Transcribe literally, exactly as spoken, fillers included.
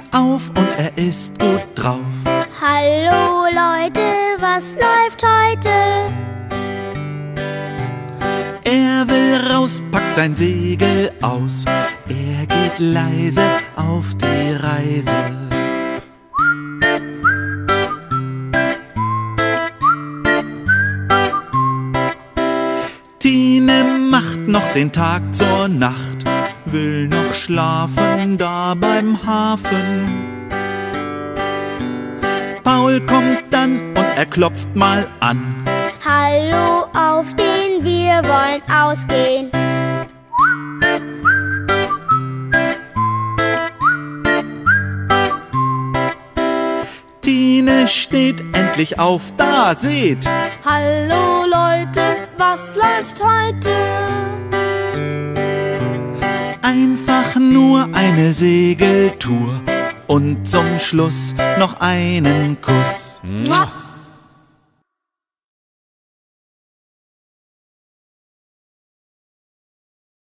auf und er ist gut drauf. Hallo Leute, was läuft heute? Er will raus, packt sein Segel aus. Er geht leise auf die Reise. Tine macht noch den Tag zur Nacht, will noch schlafen da beim Hafen. Paul kommt dann und er klopft mal an. Hallo, auf den, wir wollen ausgehen. Tine steht endlich auf, da seht! Hallo Leute, was läuft heute? Einfach nur eine Segeltour und zum Schluss noch einen Kuss. Mua.